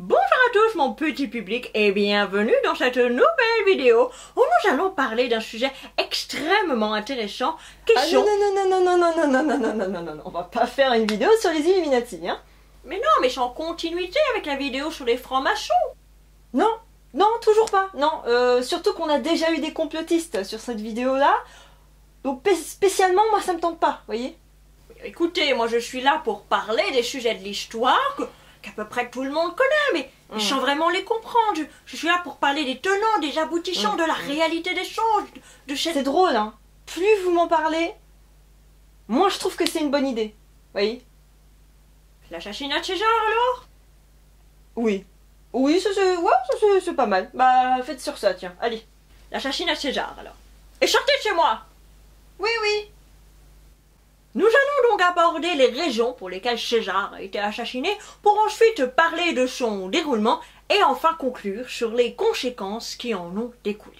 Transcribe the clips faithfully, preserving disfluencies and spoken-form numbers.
Bonjour à tous mon petit public et bienvenue dans cette nouvelle vidéo où nous allons parler d'un sujet extrêmement intéressant. Question... Ah non, non, non, non, non, non, non, non, non, non, non, non, non, on va pas faire une vidéo sur les Illuminati, hein. Mais non, mais c'est en continuité avec la vidéo sur les francs-maçons. Non, non, toujours pas, non, euh, surtout qu'on a déjà eu des complotistes sur cette vidéo-là, donc spécialement, moi ça me tente pas, voyez. Écoutez, moi je suis là pour parler des sujets de l'histoire que... qu'à peu près tout le monde connaît, mais mmh. sans vraiment les comprendre. Je, je suis là pour parler des tenants, des aboutissants, mmh. de la réalité des choses, de cette... C'est drôle, hein. Plus vous m'en parlez, moins je trouve que c'est une bonne idée. Voyez. L'assassinat de César, alors? Oui. Oui, ça c'est... Ouais, c'est pas mal. Bah, faites sur ça, tiens. Allez. L'assassinat de César, alors. Et sortez de chez moi! Oui, oui. Nous allons donc aborder les raisons pour lesquelles César a été assassiné, pour ensuite parler de son déroulement et enfin conclure sur les conséquences qui en ont découlé.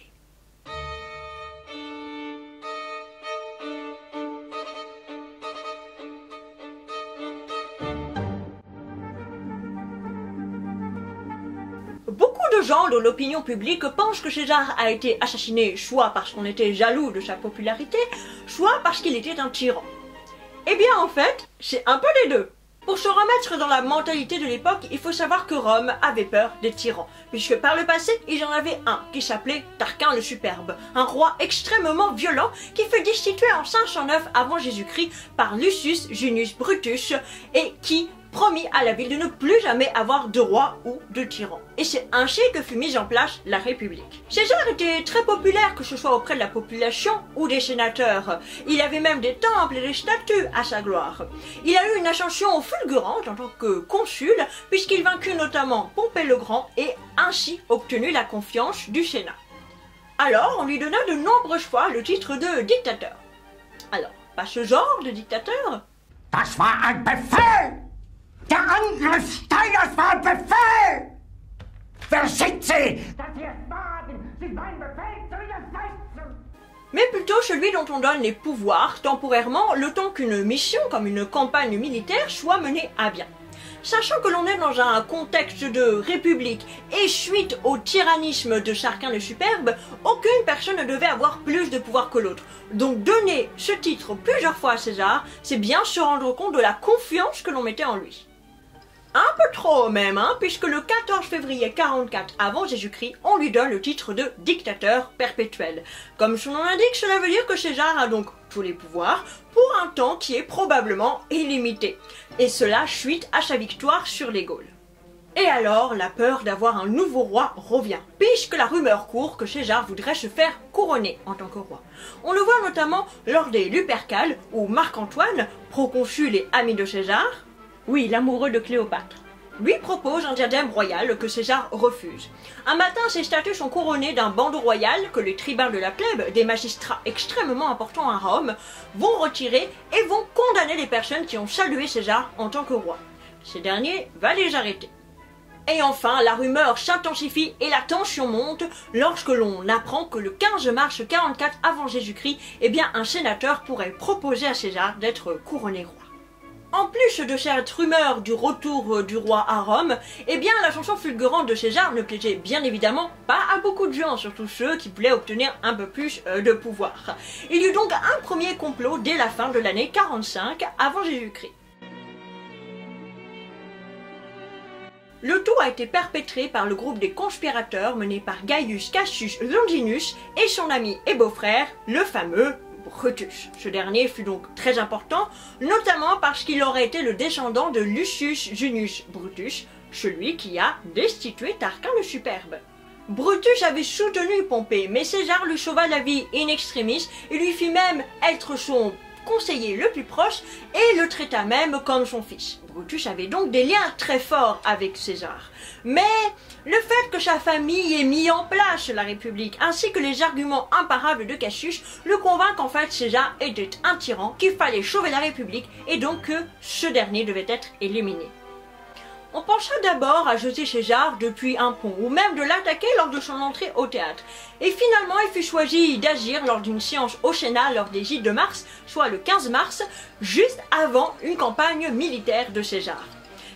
Beaucoup de gens de l'opinion publique pensent que César a été assassiné soit parce qu'on était jaloux de sa popularité, soit parce qu'il était un tyran. Eh bien en fait, c'est un peu les deux. Pour se remettre dans la mentalité de l'époque, il faut savoir que Rome avait peur des tyrans, puisque par le passé, ils en avaient un qui s'appelait Tarquin le Superbe, un roi extrêmement violent qui fut destitué en cinq cent neuf avant Jésus-Christ par Lucius Junius Brutus et qui promit à la ville de ne plus jamais avoir de roi ou de tyran. Et c'est ainsi que fut mise en place la République. César était très populaire, que ce soit auprès de la population ou des sénateurs. Il avait même des temples et des statues à sa gloire. Il a eu une ascension fulgurante en tant que consul, puisqu'il vaincut notamment Pompée le Grand et ainsi obtenu la confiance du Sénat. Alors, on lui donna de nombreuses fois le titre de dictateur. Alors, pas ce genre de dictateur. Das war ein Befehl! Der Angriff Steiners war ein Befehl! Wer schickt sie? Dass sie es wagen, sich mein Befehl zu widersetzen! Mais plutôt celui dont on donne les pouvoirs temporairement, le temps qu'une mission, comme une campagne militaire, soit menée à bien. Sachant que l'on est dans un contexte de république et suite au tyrannisme de Tarquin le Superbe, aucune personne ne devait avoir plus de pouvoir que l'autre. Donc donner ce titre plusieurs fois à César, c'est bien se rendre compte de la confiance que l'on mettait en lui. Un peu trop même, hein, puisque le quatorze février quarante-quatre avant Jésus-Christ, on lui donne le titre de dictateur perpétuel. Comme son nom l'indique, cela veut dire que César a donc tous les pouvoirs pour un temps qui est probablement illimité. Et cela suite à sa victoire sur les Gaules. Et alors, la peur d'avoir un nouveau roi revient, puisque la rumeur court que César voudrait se faire couronner en tant que roi. On le voit notamment lors des Lupercales, où Marc-Antoine, proconsul et ami de César, oui, l'amoureux de Cléopâtre, lui propose un diadème royal que César refuse. Un matin, ses statues sont couronnées d'un bandeau royal que les tribuns de la plèbe, des magistrats extrêmement importants à Rome, vont retirer et vont condamner les personnes qui ont salué César en tant que roi. Ces derniers va les arrêter. Et enfin, la rumeur s'intensifie et la tension monte lorsque l'on apprend que le quinze mars quarante-quatre avant Jésus-Christ, eh bien, un sénateur pourrait proposer à César d'être couronné roi. En plus de cette rumeur du retour du roi à Rome, eh bien l'ascension fulgurante de César ne plaisait bien évidemment pas à beaucoup de gens, surtout ceux qui voulaient obtenir un peu plus de pouvoir. Il y eut donc un premier complot dès la fin de l'année quarante-cinq avant Jésus-Christ. Le tout a été perpétré par le groupe des conspirateurs mené par Gaius Cassius Longinus et son ami et beau-frère, le fameux Brutus. Ce dernier fut donc très important, notamment parce qu'il aurait été le descendant de Lucius Junius Brutus, celui qui a destitué Tarquin le Superbe. Brutus avait soutenu Pompée, mais César lui sauva la vie in extremis et lui fit même être son conseiller le plus proche et le traita même comme son fils. Brutus avait donc des liens très forts avec César. Mais le fait que sa famille ait mis en place la République ainsi que les arguments imparables de Cassius le convainquent qu'en fait César était un tyran, qu'il fallait sauver la République et donc que ce dernier devait être éliminé. On pensa d'abord à jeter César depuis un pont, ou même de l'attaquer lors de son entrée au théâtre. Et finalement, il fut choisi d'agir lors d'une séance au Sénat lors des Ides de mars, soit le quinze mars, juste avant une campagne militaire de César.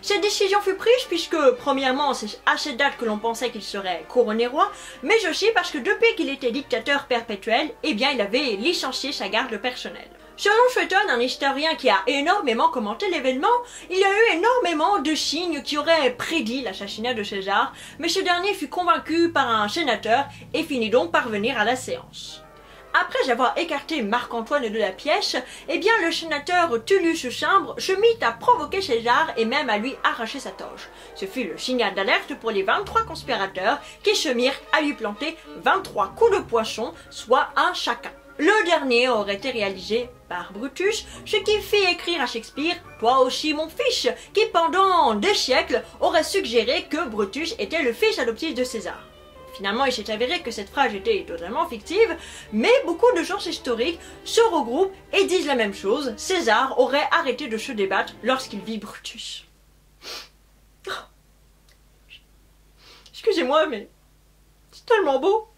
Cette décision fut prise puisque, premièrement, c'est à cette date que l'on pensait qu'il serait couronné roi, mais aussi parce que depuis qu'il était dictateur perpétuel, eh bien il avait licencié sa garde personnelle. Selon Sueton, un historien qui a énormément commenté l'événement, il y a eu énormément de signes qui auraient prédit l'assassinat de César, mais ce dernier fut convaincu par un sénateur et finit donc par venir à la séance. Après avoir écarté Marc-Antoine de la pièce, eh bien le sénateur Tullius Cimbre se mit à provoquer César et même à lui arracher sa toge. Ce fut le signal d'alerte pour les vingt-trois conspirateurs qui se mirent à lui planter vingt-trois coups de poisson, soit un chacun. Le dernier aurait été réalisé par Brutus, ce qui fit écrire à Shakespeare « Toi aussi mon fils », qui pendant des siècles aurait suggéré que Brutus était le fils adoptif de César. Finalement, il s'est avéré que cette phrase était totalement fictive, mais beaucoup de sources historiques se regroupent et disent la même chose. César aurait arrêté de se débattre lorsqu'il vit Brutus. Oh. Excusez-moi, mais c'est tellement beau.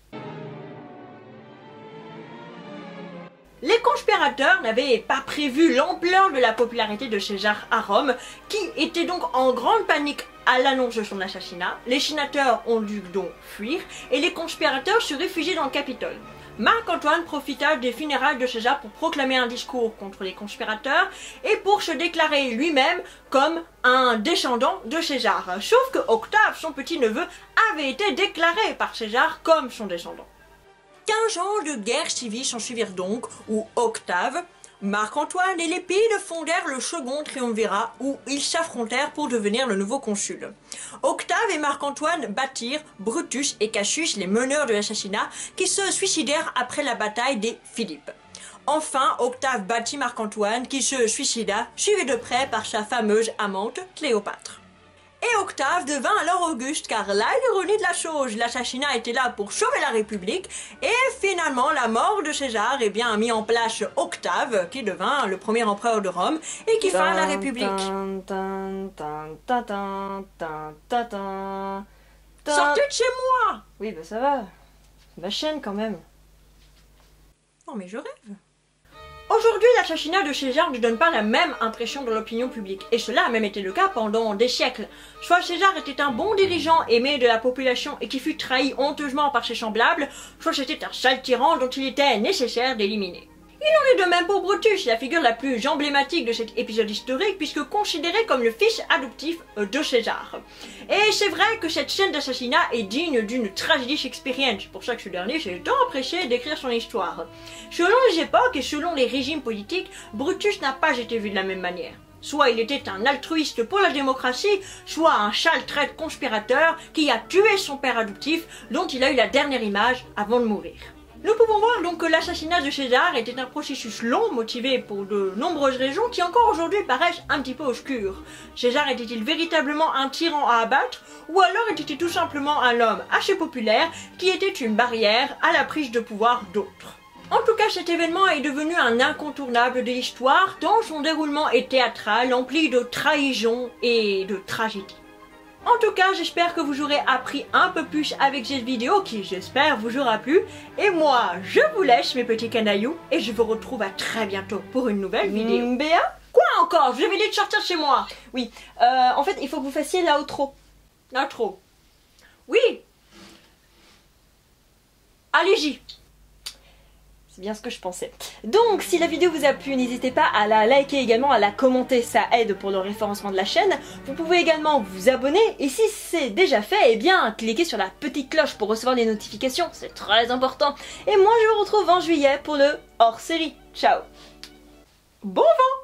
Les conspirateurs n'avaient pas prévu l'ampleur de la popularité de César à Rome, qui était donc en grande panique à l'annonce de son assassinat. Les sénateurs ont dû donc fuir, et les conspirateurs se réfugiaient dans le Capitole. Marc-Antoine profita des funérailles de César pour proclamer un discours contre les conspirateurs, et pour se déclarer lui-même comme un descendant de César. Sauf que Octave, son petit-neveu, avait été déclaré par César comme son descendant. quinze ans de guerre civile s'en suivirent donc, où Octave, Marc-Antoine et Lépide fondèrent le second triumvirat où ils s'affrontèrent pour devenir le nouveau consul. Octave et Marc-Antoine battirent Brutus et Cassius, les meneurs de l'assassinat, qui se suicidèrent après la bataille des Philippes. Enfin, Octave battit Marc-Antoine, qui se suicida, suivi de près par sa fameuse amante Cléopâtre. Et Octave devint alors Auguste, car là l'ironie de la chose, l'assassinat était là pour sauver la République, et finalement la mort de César eh bien, a mis en place Octave, qui devint le premier empereur de Rome, et qui fonda la République. Sortez de chez moi! Oui, bah ça va. C'est ma chaîne quand même. Non mais je rêve. Aujourd'hui, l'assassinat de César ne donne pas la même impression dans l'opinion publique, et cela a même été le cas pendant des siècles. Soit César était un bon dirigeant aimé de la population et qui fut trahi honteusement par ses semblables, soit c'était un sale tyran dont il était nécessaire d'éliminer. Il en est de même pour Brutus, la figure la plus emblématique de cet épisode historique puisque considéré comme le fils adoptif de César. Et c'est vrai que cette scène d'assassinat est digne d'une tragédie shakespearienne, c'est pour ça que ce dernier s'est tant apprécié d'écrire son histoire. Selon les époques et selon les régimes politiques, Brutus n'a pas été vu de la même manière. Soit il était un altruiste pour la démocratie, soit un sale traître conspirateur qui a tué son père adoptif dont il a eu la dernière image avant de mourir. Nous pouvons voir donc que l'assassinat de César était un processus long, motivé pour de nombreuses raisons qui encore aujourd'hui paraissent un petit peu obscures. César était-il véritablement un tyran à abattre, ou alors était-il tout simplement un homme assez populaire qui était une barrière à la prise de pouvoir d'autres? En tout cas, cet événement est devenu un incontournable de l'histoire, tant son déroulement est théâtral, empli de trahison et de tragédie. En tout cas, j'espère que vous aurez appris un peu plus avec cette vidéo qui, j'espère, vous aura plu. Et moi, je vous laisse mes petits canailloux et je vous retrouve à très bientôt pour une nouvelle vidéo. Mmh, Béa? Quoi encore? Je vous avais dit de sortir de chez moi. Oui, euh, en fait, il faut que vous fassiez l'outro. L'outro? Oui. Allez-y. C'est bien ce que je pensais. Donc, si la vidéo vous a plu, n'hésitez pas à la liker également, à la commenter, ça aide pour le référencement de la chaîne. Vous pouvez également vous abonner, et si c'est déjà fait, eh bien, cliquez sur la petite cloche pour recevoir les notifications, c'est très important. Et moi, je vous retrouve en juillet pour le hors-série. Ciao. Bon vent!